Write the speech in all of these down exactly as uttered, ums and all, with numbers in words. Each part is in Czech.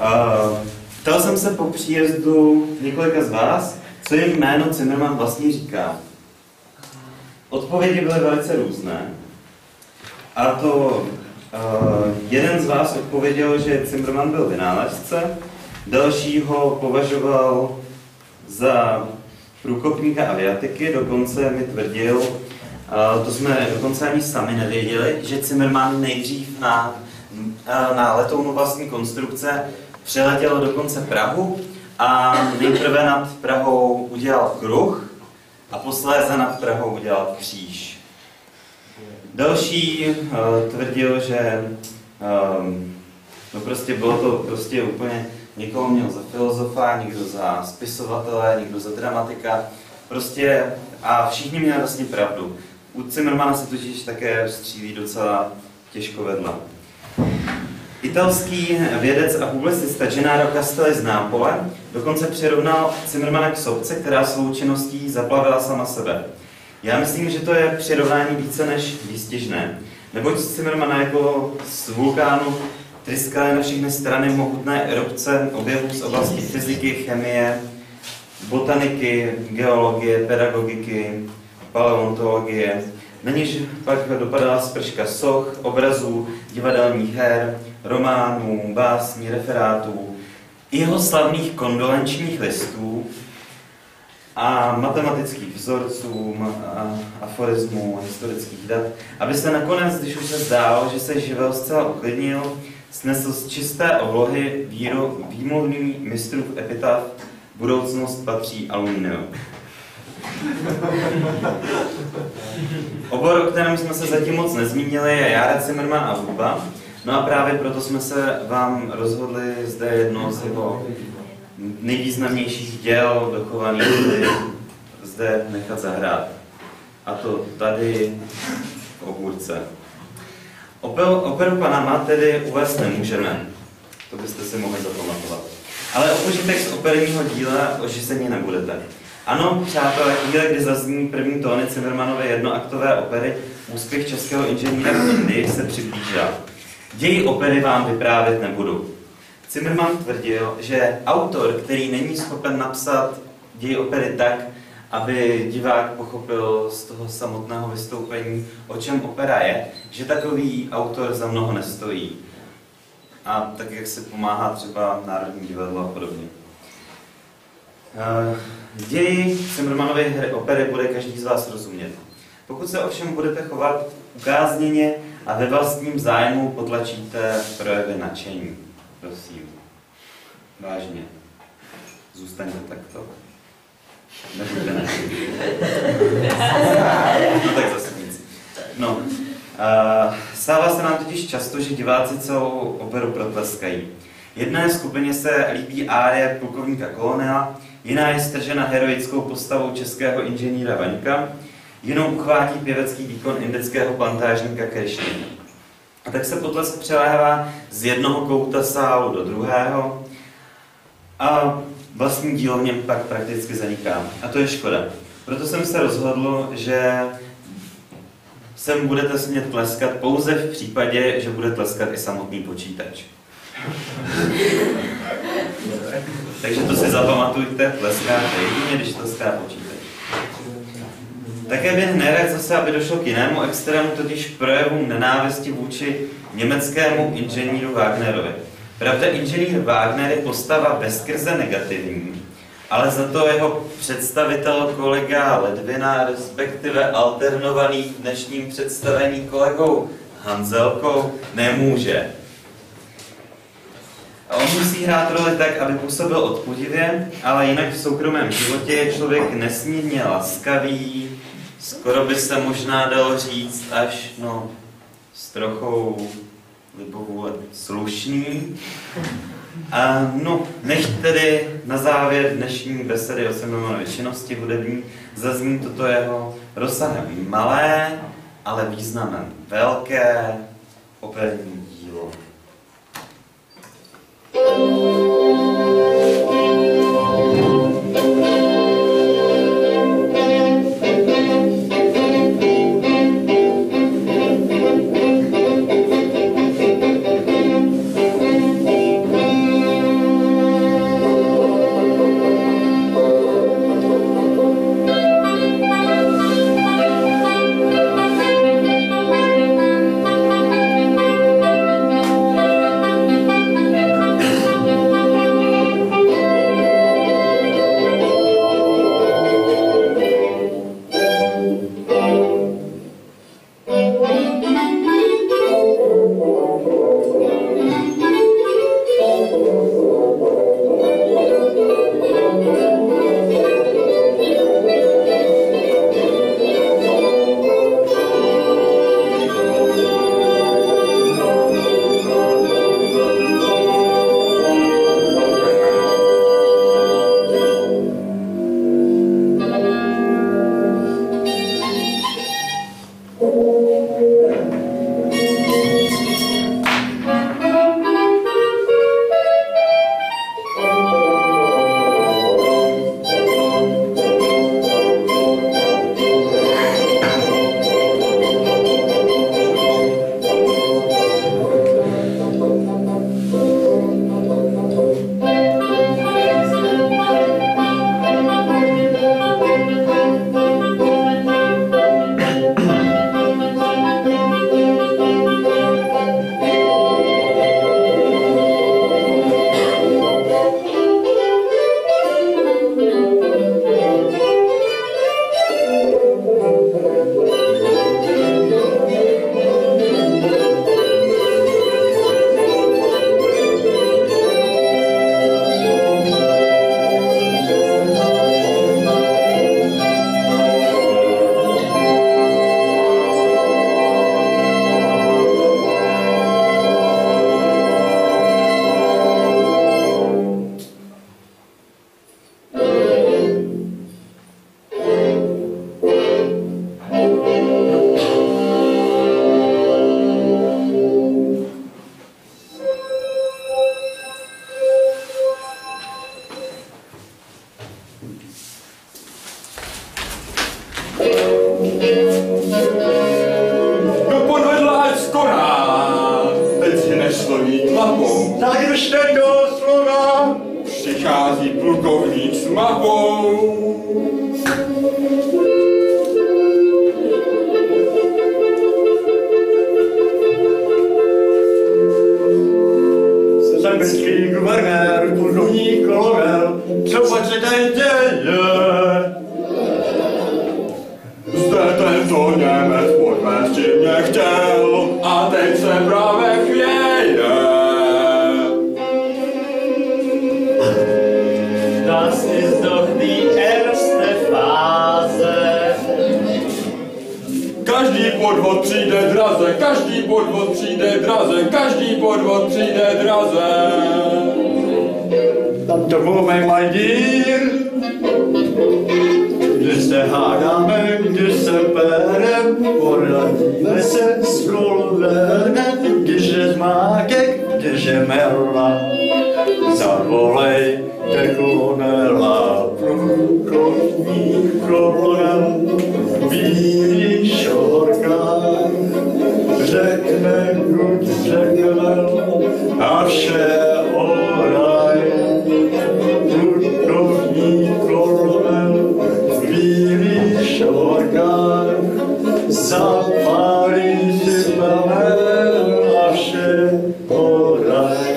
Uh, ptal jsem se po příjezdu několika z vás, co jim jméno Zimmermann vlastně říká. Odpovědi byly velice různé. A to uh, jeden z vás odpověděl, že Zimmermann byl vynálezce, další ho považoval za průkopníka aviatiky, dokonce mi tvrdil, uh, to jsme dokonce ani sami nevěděli, že Zimmermann nejdřív na, uh, na letounu vlastní konstrukce přeletěl dokonce Prahu a nejprve nad Prahou udělal kruh a posléze nad Prahou udělal kříž. Další uh, tvrdil, že um, no prostě bylo to prostě úplně, někoho měl za filozofa, někdo za spisovatele, někdo za dramatika, prostě a všichni měli vlastně pravdu. U Zimmermanna se totiž také střílí docela těžko vedle. Italský vědec a publicista Gennaro Castelli z Nápole dokonce přirovnal Zimmermanna k sopce, která svou činností zaplavila sama sebe. Já myslím, že to je přirovnání více než výstižné, neboť Zimmermanna jako z vulkánu tryskaly na všechny strany mohutné erupce objevů z oblasti fyziky, chemie, botaniky, geologie, pedagogiky, paleontologie. Na něž pak dopadala sprška soch, obrazů, divadelních her, románů, básní, referátů, jeho slavných kondolenčních listů a matematických vzorců, aforismů, historických dat, aby se nakonec, když už se zdálo, že se živel zcela uklidnil, snesl z čisté oblohy víru, výmluvný mistrův epitaf budoucnost patří aluminium. Obor, o kterém jsme se zatím moc nezmínili, je Jára Zimmermann a hudba. No a právě proto jsme se vám rozhodli zde jedno z jeho nejvýznamnějších děl dochovaných zde nechat zahrát. A to tady v Obůrce. Operu Panama tedy uvést nemůžeme. To byste si mohli zapamatovat. Ale o požitek z operního díla ožisení nebudete. Ano, přátelé, chvíle, kdy zazní první tóny Zimmermannovy jednoaktové opery Úspěch českého inženýra v Indii se přiblížila. Děj opery vám vyprávět nebudu. Zimmermann tvrdil, že autor, který není schopen napsat děj opery tak, aby divák pochopil z toho samotného vystoupení, o čem opera je, že takový autor za mnoho nestojí. A tak, jak se pomáhá třeba Národní divadlo a podobně. Ději Zimmermannovy opery bude každý z vás rozumět. Pokud se ovšem budete chovat ukázněně a ve vlastním zájmu potlačíte projevy nadšení. Prosím. Vážně. Zůstaňte takto. Nebuďte nadšení. No tak zase nic. No. Uh, stává se nám totiž často, že diváci celou operu protleskají. Jedné skupině se líbí árie plukovníka Kolonela, jiná je stržena heroickou postavou českého inženýra Vaňka, jinou uchvátí pěvecký výkon indického plantážníka Krishny. A tak se potlesk přelévá z jednoho kouta sálu do druhého a vlastní dílo v něm pak prakticky zaniká. A to je škoda. Proto jsem se rozhodl, že sem budete smět tleskat pouze v případě, že bude tleskat i samotný počítač. Takže to si zapamatujte, tleskáte jedině, když tleská počítač. Také bych nerad zase, aby došlo k jinému extrému, totiž projevům nenávisti vůči německému inženýru Wagnerovi. Pravda, inženýr Wagner je postava bezkrze negativní, ale za to jeho představitel kolega Ledvina, respektive alternovaný v dnešním představení kolegou Hanzelkou, nemůže. A on musí hrát roli tak, aby působil odpudivě, ale jinak v soukromém životě je člověk nesmírně laskavý, skoro by se možná dalo říct až no, s trochou libovůle slušný. A no, než tedy na závěr dnešní besedy o Zimmermannově činnosti hudební zazní toto jeho rozsahem malé, ale významem velké operní dílo. Najdržte do slova. Přichází plukovník s mapou. Zemský guvernér, plukovník Kolovel, co se tady děje? Zde tento Němec podvést mě chtěl a teď se právě chvěje. Das ist doch die erste Phase. Každý podvod přijde draze, každý podvod přijde draze, každý podvod přijde draze. Tam to moment, my dear. Když se hádáme, když se perem, poradíme se s Kolovelem, když je zmátek, když je merla. Zavolej te Kolonela, plukovník Kolovel, bílý šorkách, řekne kud řekvel a vše oraj. Plukovník Kolovel, bílý šorkách, zapálí si plamel a vše oraj.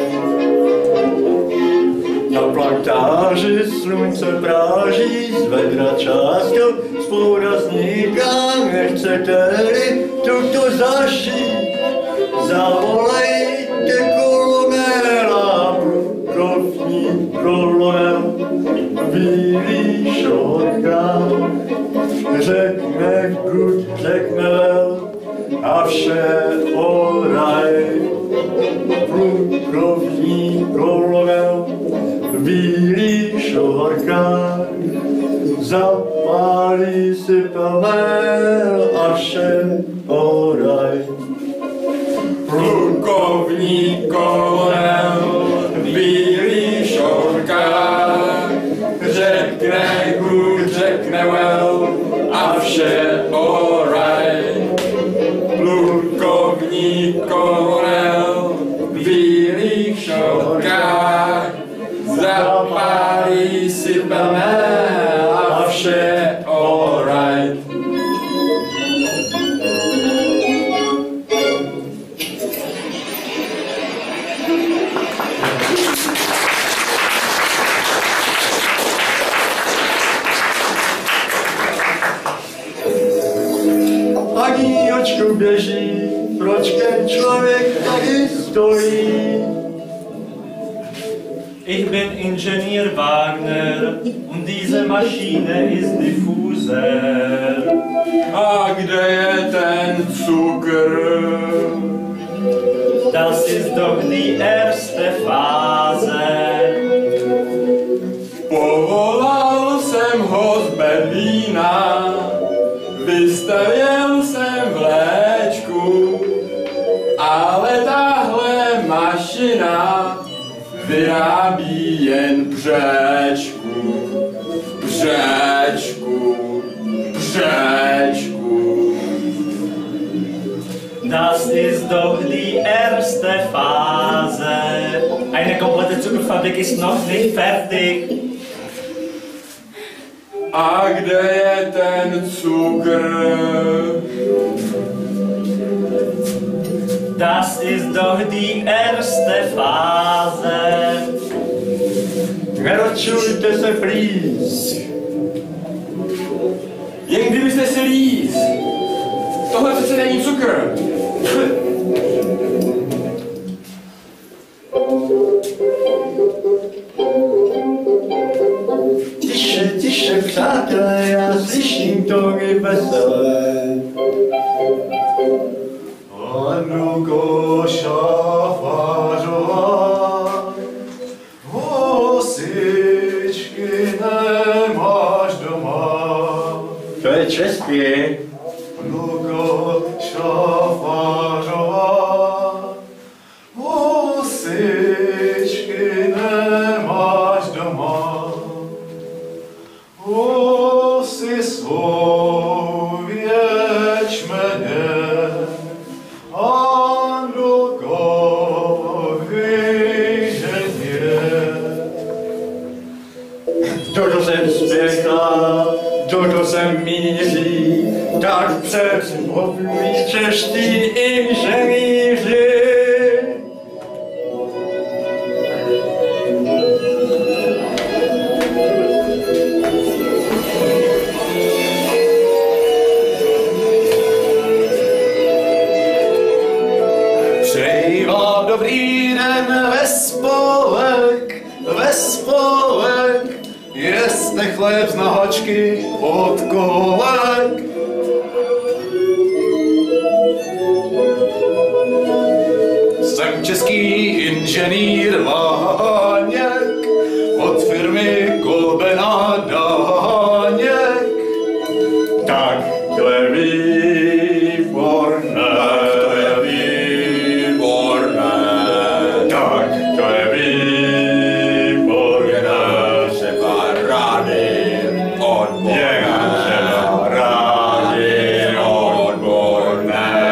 Na plantáži slunce práží, z vedra částka, z půrazníka nechcete-li tuto zašít. Zavolejte Kolonela, plukovník Kolonel, bílý šorka, řekne kud řekne vel a vše oraj. Plukovník Kolonel, bílý šorka, zapálí si plamel a vše oraj. Plukovník Kolonel, bílý šorka, řekne kud řekne vel a vše oraj. Plukovník Kolonel, bílý šorka, zapálí si plamel a vše oraj. Ani očku běží, proč ten člověk tady stojí? Ich bin Ingenieur Wagner und diese Maschine ist Diffuser. A kde je ten cukr? Das ist doch die erste Phase. Povolal jsem ho z Berlína, vystavěl jsem vléčku, ale tahle mašina vyrábí jen břečku, břečku, břečku. Das ist doch die erste Phase. Eine komplette Zuckerfabrik ist noch nicht fertig. A kde je ten cukr? Das ist doch die erste Phase. Nerozčujte se, please. Jen kdybyste si líz. Tohle přece není cukr. Tiše, tiše, přátelé, já slyším tóny veselé. Anuko šafářová, vosičky nemáš doma. To je český. Anuko šafářová, vosičky nemáš doma. Vosy svou ječmeně, Andrukovi se míří, tak předpovídají čeští inženýři. Přeji vám dobrý den ve spolek, ve spolek, jeste chléb z nahačky od kolek. Jsem český inženýr Váněk od firmy Kolben a Dáněk. Takhle výborné, takhle výborné, takhle výborné. Třeba rády odborné, třeba rády odborné.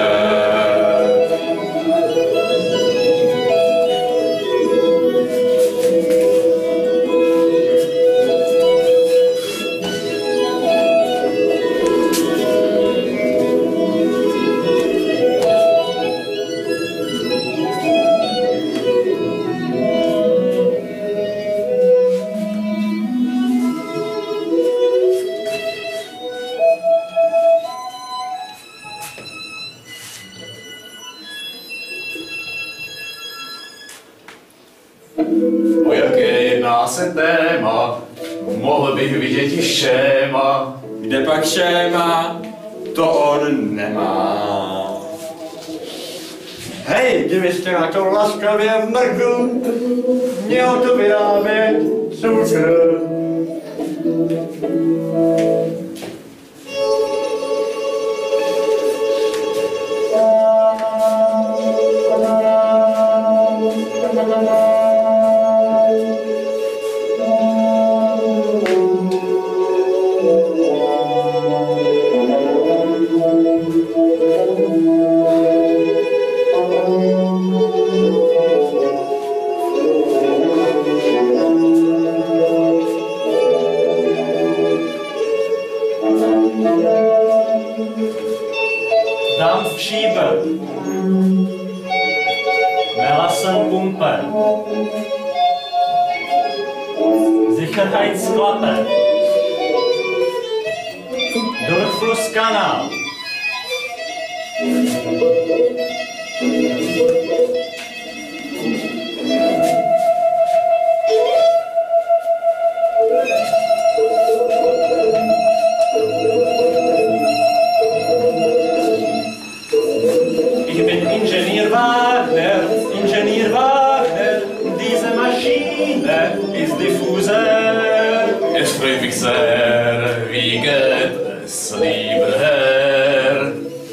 O jaké jedná se téma, mohl bych vidět i šéma. Kde pak šéma, to on nemá. Hej, kdybyste na to laskavě mrkl, měl to vyrábět cukr. Dampf Schieber, Melassenpumpe, Sicherheitsklappe, Durchflusskanal, Ich bin Ingenieur Wagner, Ingenieur Wagner, diese Maschine ist Diffuser. Es freut mich sehr, wie geht es, lieber Herr?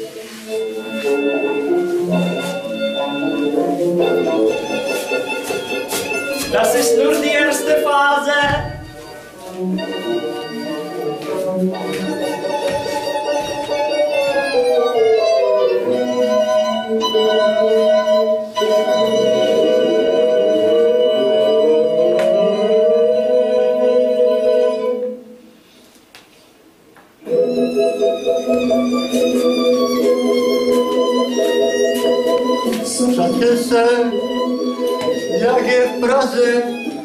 Das ist nur die erste Phase. Přátě se, jak je v Praze,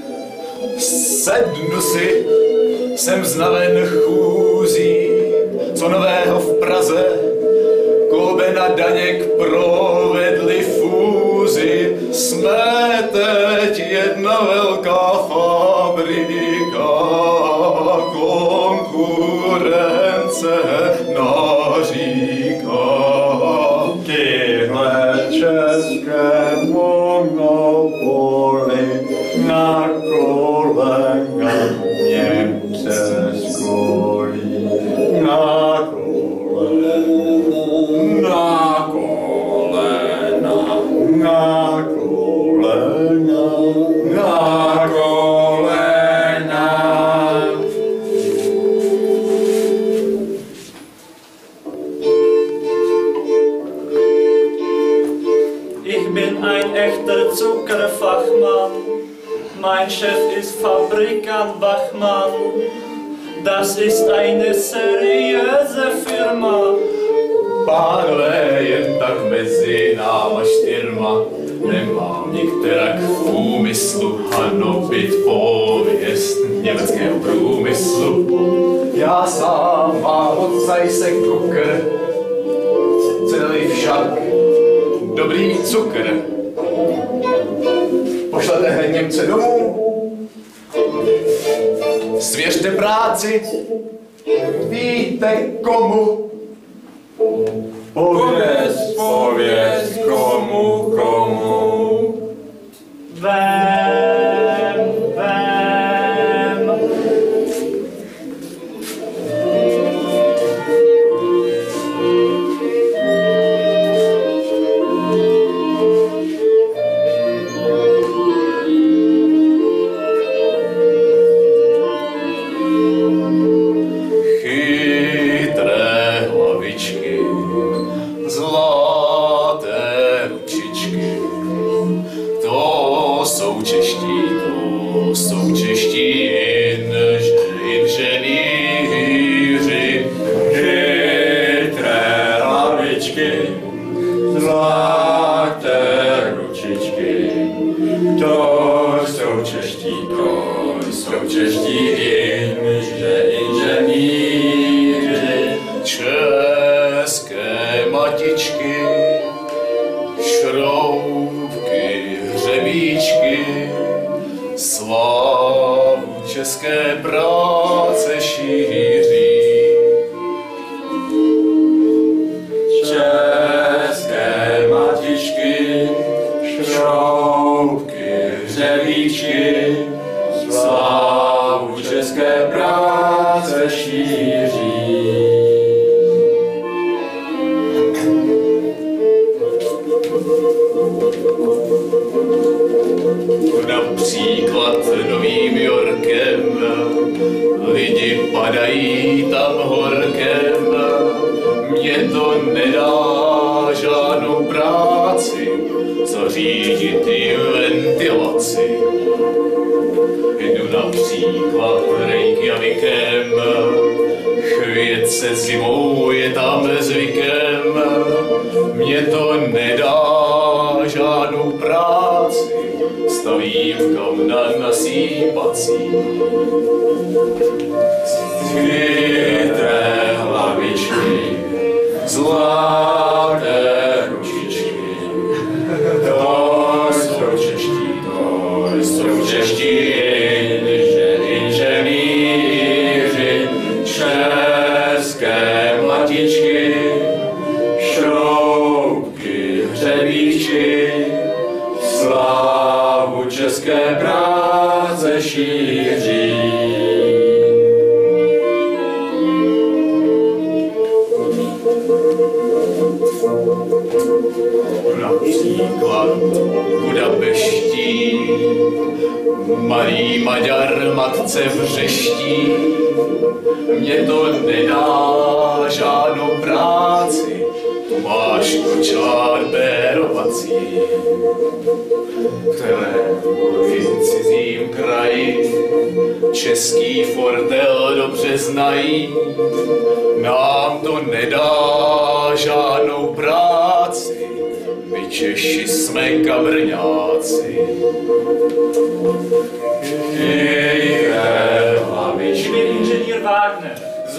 sednu si, jsem znaven chůzí, co nového v Praze, Kolben a Daněk provedli fúzi, jsme teď jedna velká fabrika, konkurence naříká. Tyhle české monopoly na kolenka Němce skolí. Na kolena, na kolena, na kolena, na kolena. Ich bin ein echter Zuckerfachmann. Mein Chef ist Fabrikant Bachmann. Das ist eine seriöse Firma. Pánové, jen tak mezi náma čtyřma, nemám nikterak v úmyslu hanobit pověst německého průmyslu. Já sám mám od zajse kukr, celý však dobrý cukr. Pošlete hned Němce domů, svěřte práci, víte komu. Pověz, pověz, komu, komu. Vem, vem. Chytré hlavičky, zlaté ručičky, to jsou čeští, to jsou čeští inž, inženýři. Chytré hlavičky, zlaté ručičky, to jsou čeští, to jsou čeští inže, inženýři. České matičky, šroubky, hřebíčky, slávu české práce šíří. České matičky, šroubky, hřebíčky, slávu české práce šíří. Například Novým Yorkem lidi padají tam horkem. Mně to nedá žádnou práci, zařídit i ventilaci. Jdu například Reykjavikem, chvět se zimou je tam zvykem. Mně to nedá žádnou práci, stavím kamna nasýpací. Chytré hlavičky, zlaté ručičky, to jsou čeští, to jsou čeští inženýři. České matičky, šroubky, hřebíčky, slávu české práce šíří. Například Budapeští, malý Maďar matce vřeští. Mně to nedá žádnou práci, tu máš kočár pérovací. Které v cizím kraji český fortel dobře znají. Nám to nedá žádnou práci, my Češi jsme kabrňáci. Chytré hlavičky, Inženýr Wagner.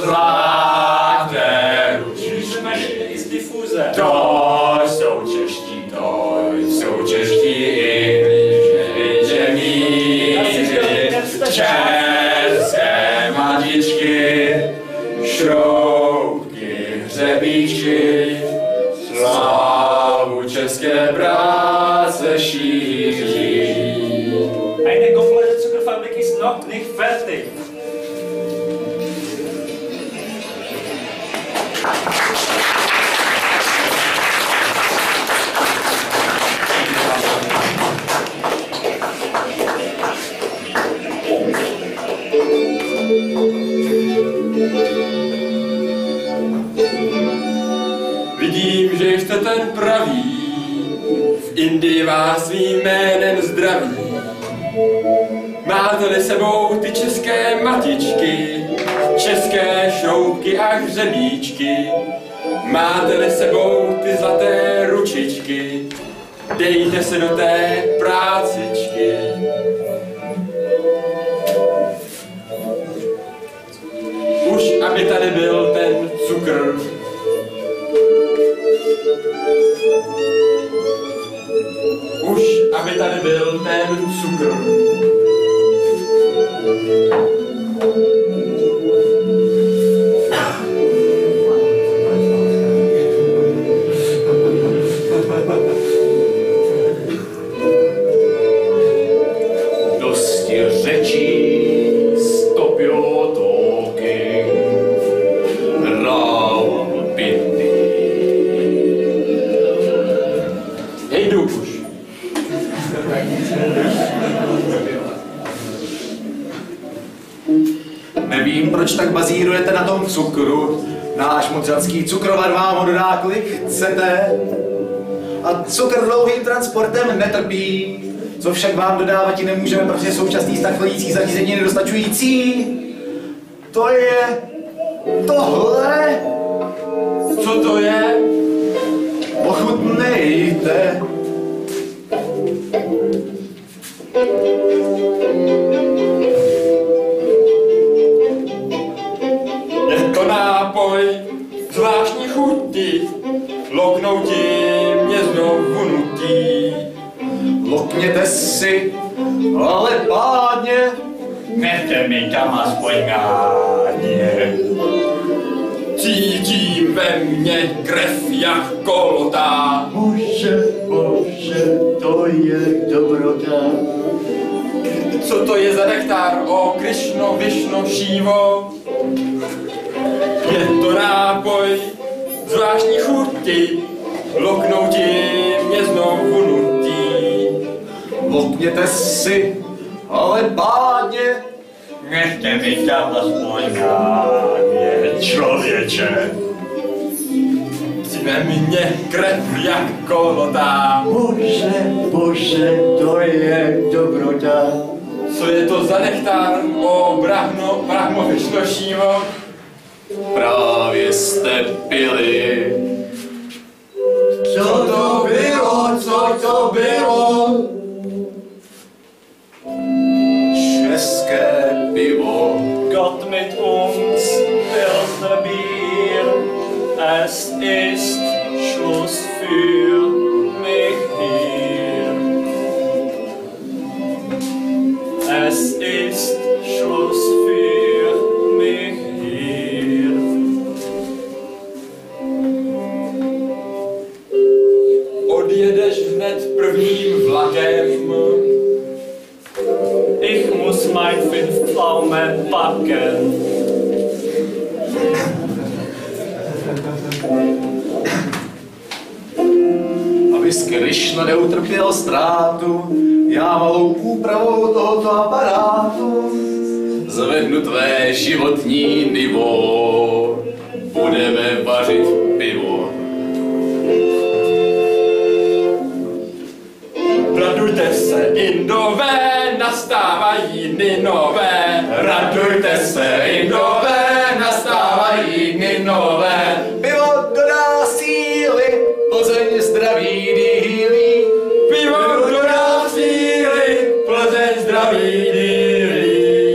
zlaté ručičky, Mašiny z difuze. to jsou čeští, to jsou čeští inženýři. České matičky, šroubky, hřebíčky, slávu české práce šíří. Eine komplette Zuckerfabrik ist noch nicht fertig. Vidím, že jste ten pravý, v Indii vás svým jménem zdraví. Máte-li sebou ty české matičky, české šroubky a hřebíčky, máte-li sebou ty zlaté ručičky, dejte se do té prácičky. Už aby tady byl ten cukr. Už aby tady byl ten cukr. Dosti řečí, stopio toky, rál pindy. Jdu už. Nevím, proč tak bazírujete na tom cukru. Náš mocenský cukrovar vám ho dodá, kolik chcete. A cukr dlouhým transportem netrpí. Co však vám dodávat ti nemůžeme, protože současný stav chladicí zařízení je nedostačující. To je tohle. Co to je? Ochutnejte. Je to nápoj zvláštní chuti, loknouti mě znovu nutí. Lokněte si, ale pádně. Nechte mi tam aspoň gáně. Cítím ve mně krev jak kolotá. Bože, bože, to je dobrota. Co to je za nektar, o Krišno, Višno, Šívo? Je to nápoj zvláštní chuti, loknouti mě znovu nutí. Lokněte si, ale pádně. Nechte mi tam aspoň gáně, člověče. Ve mně krev jak kolotá. Bože, bože, to je dobrota. Co je to za nektar, o Brahno, Brahmo, Višno, Šívo? Právě jste pili. Co to bylo, co to bylo? České pivo. Gott mit uns, erster Bier, es ist Schluss für mich hier. Es ist Schluss für mich hier. Odjedeš hned prvním vlakem. Ich muss mein fünf Pflaumen packen. Abys Krišno neutrpěl ztrátu, já malou úpravou tohoto aparátu Zvednu tvé životní nivo, budeme vařit pivo. Radujte se, Indové, nastávají dny nové. Radujte se, Indové, nastávají dny nové. Pivo dodá síly, Plzeň zdraví dílí. Pivo dodá síly, Plzeň zdraví dílí.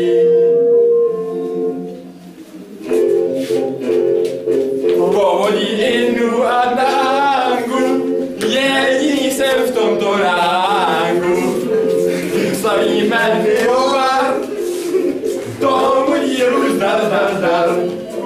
Povodí Indu a Nángu, jediný jsem v tomto rángu. Slavíme pivovar, tomu dílu zdar, zdar, zdar.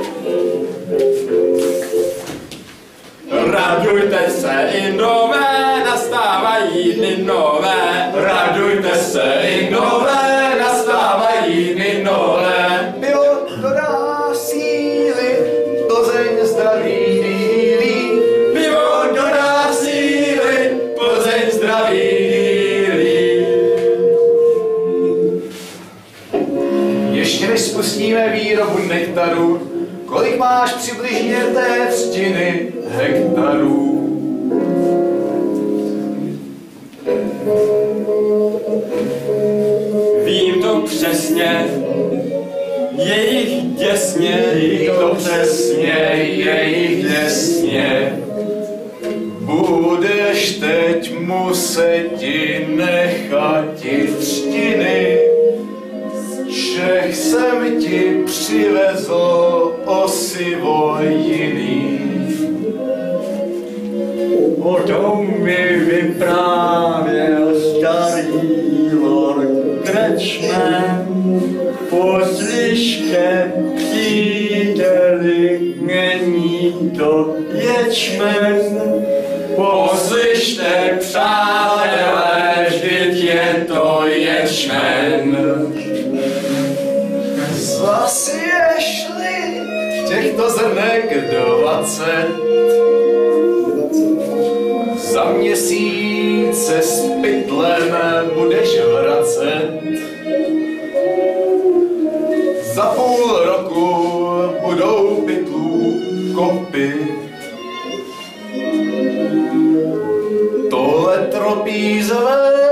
Radujte se, Indové, nastávají dny nové. Radujte se, Indové, nastávají dny nové. Pivo dodá síly, Plzeň zdraví dílí. Pivo dodá síly, Plzeň zdraví dílí. Ještě než spustíme výrobu nektaru, kolik máš přibližně té třtiny hektarů? Vím to přesně, je jich děsně, Vím to přesně, je jich děsně. Budeš teď muset ti nechat ti třtiny. Z Čech jsem ti přivezl osivo jiný. O tom mi vyprávěl starý lord Krečmen. Poslyšte, příteli, není to ječmen. Poslyšte, přátelé, vždyť je to ječmen. Zas ješli těchto zrnek dvacet. Za měsíc se s pytlem budeš vracet. Za půl roku budou pytlů kopy. Tohle tropí z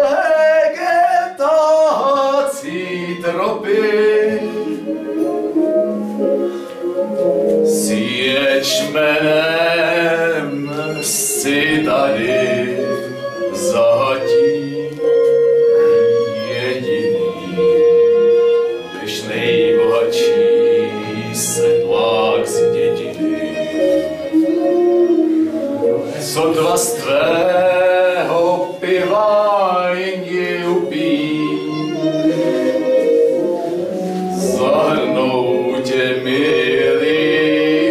vegetací tropy. S ječmenem si tady zatím jediný. Když nejbohatší sedlák z dědiny. Sotva z tvého piva jindy upí. Zahrnou tě miliony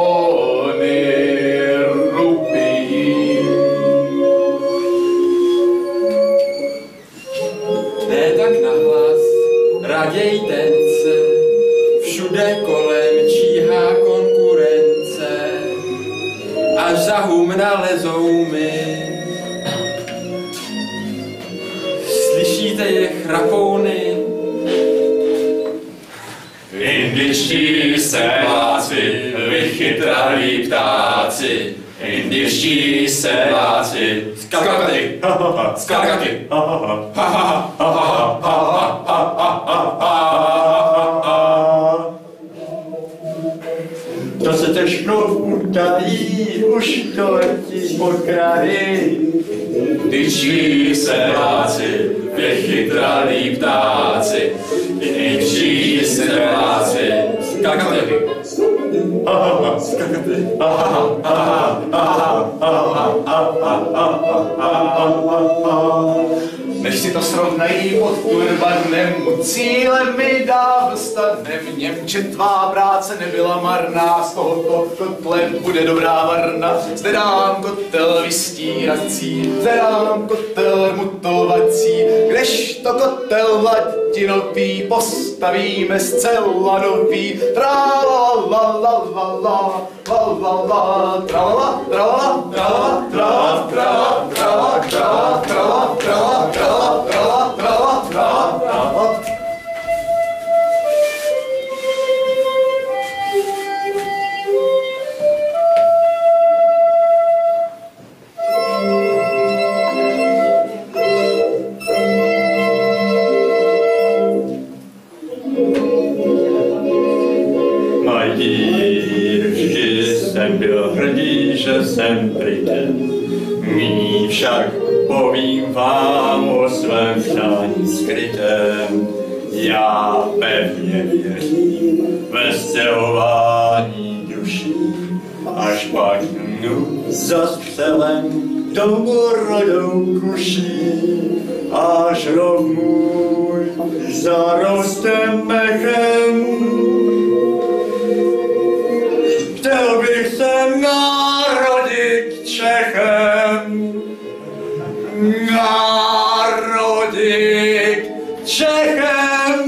rupí. Ne tak nahlas, raději tence, všude kolem číhá konkurence, až za humna lezou mi. Slyšíte je chrapouny? Indičtí sedláci, vychytralí ptáci, indičtí sedláci, skakaty, skakaty. To se trošku utají, už to letí po kraji. Indičtí sedláci, vychytralí ptáci, indičtí sedláci, skakaty. Skakaty. Než si to srovnají pod turbanem, cílem mi dá vstanem. Němče, tvá práce nebyla marná, z tohoto kotle bude dobrá varna. Zde dám kotel vystírací, zde dám kotel mutovací, kdežto kotel hladinový postavíme zcela nový. Tra-la-la-la-la-la, la-la-la, tra-la, tra-la, tra-la, tra-la, tra-la, tra-la, tra-la, tra-la, tra-la, tra-la, tra-la, tra-la, tra-la, tra-la. Vždy jsem byl hrdý, že jsem prytel. Nyní však povím vám o svém přání skrytém. Já pevně věřím ve stěhování duší, až pak dnu zastřelen tou rodou kuší, až rov můj zaroste mechem. Chtěl bych se narodit Čechem, narodit Čechem.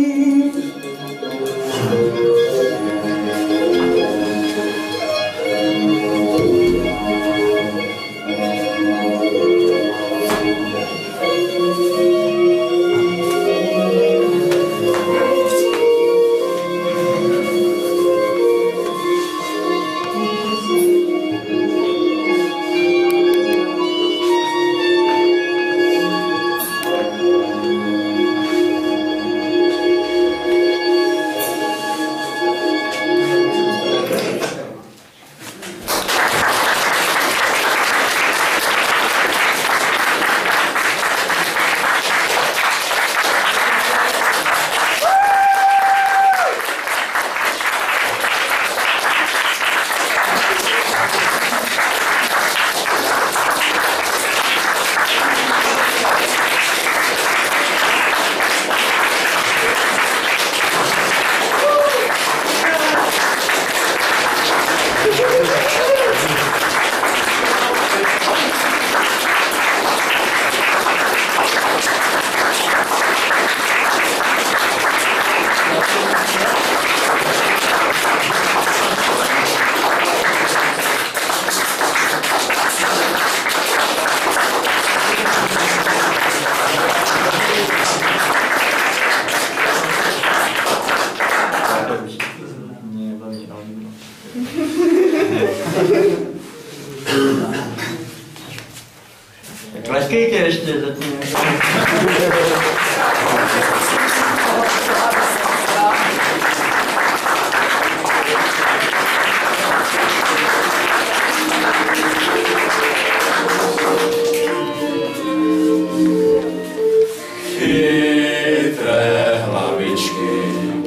hlavičky,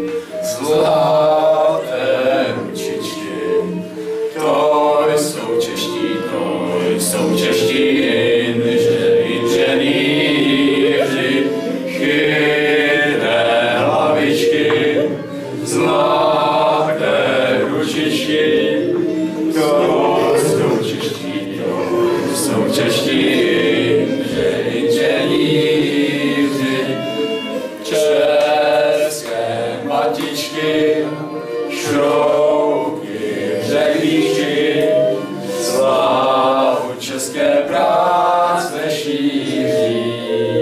zlaté ručičky. To jsou čeští, to jsou čeští inže, inženýři, chytré hlavičky, zlaté ručičky. To jsou čeští, to jsou čeští inženýři, české matičky, šrouby, řehlíčky, slávu české práce šíří.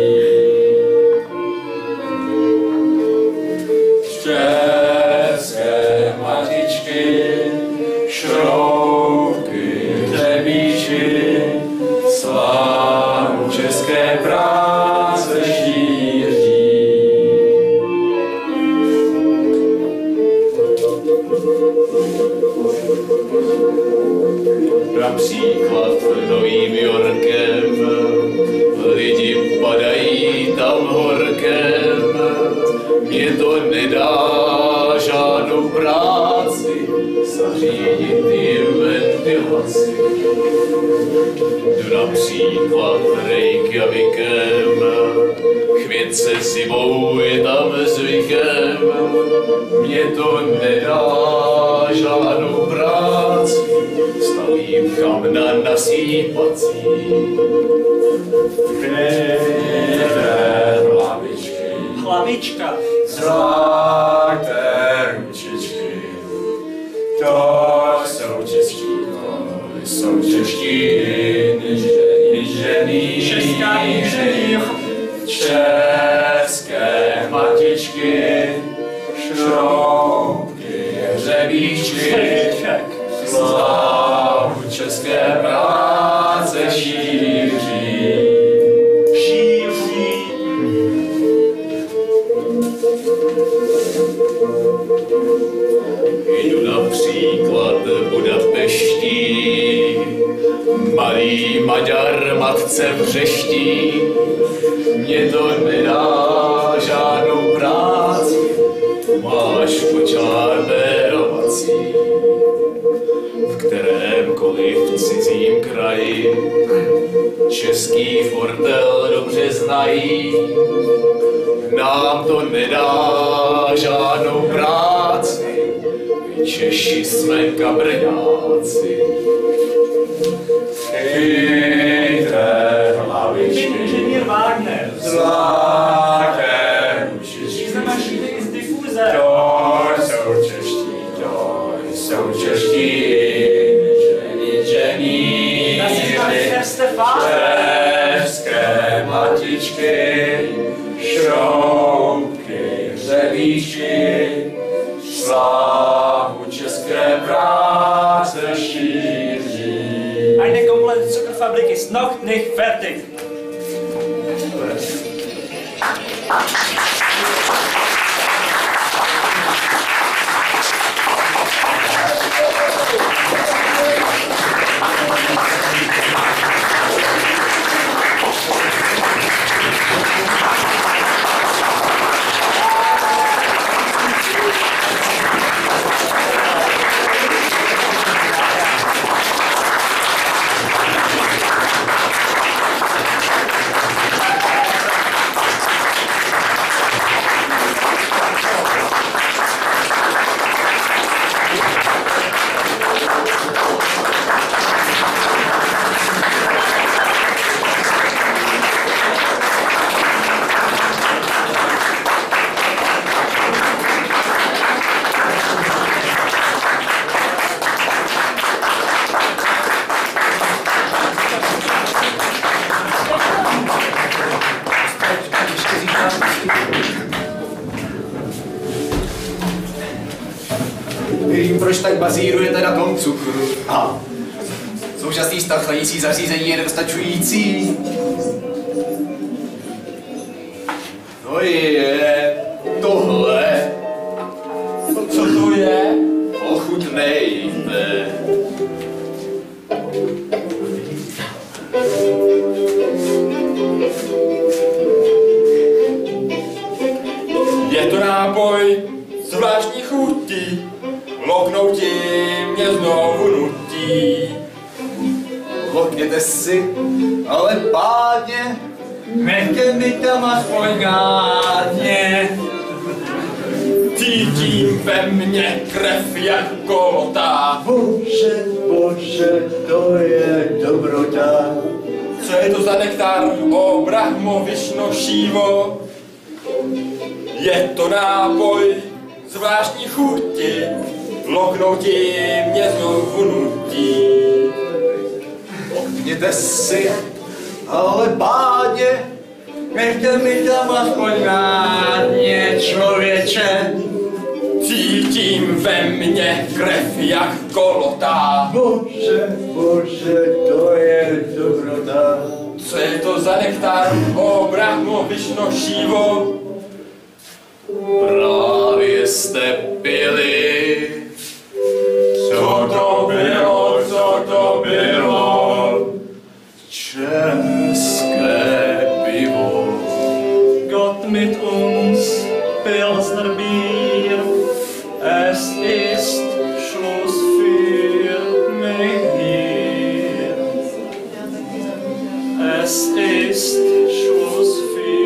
České matičky, šrouby, řehlíčky, slávu české práce šíří. Například Novým Yorkem lidi padají tam horkem. Mně to nedá žádnou práci zařídit ty ventilaci. Jdu například Reykjavikem, chvět se zimou je tam zvykem. Mně to nedá žádnou práci, stavím kamna nasýpací. Chytré hlavičky, Hlavička. zlaté ručičky. To jsou čeští, to jsou čeští inženýři. Česká inženýr. České matičky, šroubky, hřebíčky, slávu české práce šíří. Šíří. Jdu například Budapeští, malý Maďar matce vřeští. Mně to nedá žádnou práci, máš kočár bérovací. V kterémkoliv cizím kraji český fortel dobře znají. Nám to nedá žádnou práci, my Češi jsme kabrňáci. Chytré hlavičky, Inženýr Wagner. zlaté ručičky. Jsme naši z difuze. To jsou čeští, to jsou čeští inženýři. České matičky, šroubky, hřebíčky, slávu české práce šíří. Eine komplette Zuckerfabrik ist noch nicht fertig. Nevím, proč tak bazírujete na tom cukru. A současný stav chladicí zařízení je nedostačující. To je tohle. Co to je? Ochutnejte. Je to nápoj zvláštní chutí, loknouti mě znovu nutí. Lokněte si, ale pádně, Nechte mi tam aspoň gádně. Cítím ve mně krev jako lotá. Bože, bože, to je dobrota. Co je to za nektar, o Brahmo, Višno, Šívo? Je to nápoj zvláštní chuti, loknouti mě znovu nutí. Lokněte si, ale pádně, Nechte mi tam aspoň gádně, člověče. Cítím ve mně krev jak kolotá. bože, bože, to je dobrota. Co je to za nektar, o Brahmo, Višno, Šívo? Právě jste pili. Co to bylo, co to bylo? České pivo. Gott mit uns, Pilsner Bier. Es ist Schluss für mich hier. Es ist Schluss für